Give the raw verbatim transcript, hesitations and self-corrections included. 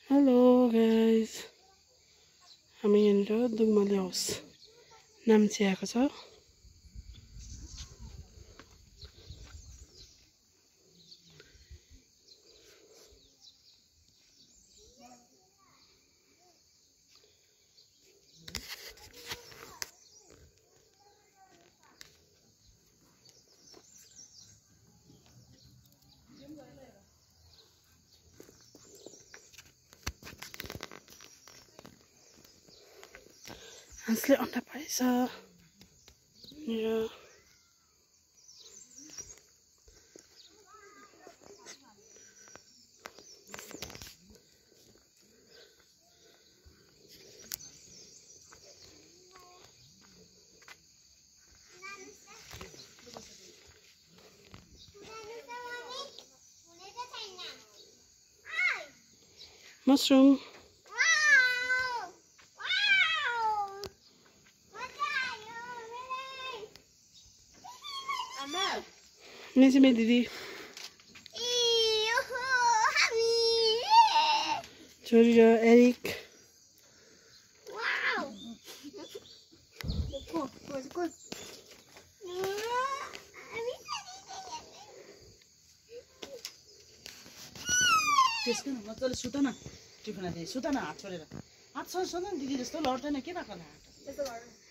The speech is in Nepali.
हेलो गाइस, हामी यहाँनिर दुगमाली हाउस नाम्ची आएको छ। हाँसले अन्डा पाएछ र मशरूम निजिमे दिदी छोरी र एरिक त्यसको न मजाले सुत न टिफिन दे सुत न हात छोडेर हात छोड सुत न दिदी जस्तो लड्दैन के भएको हात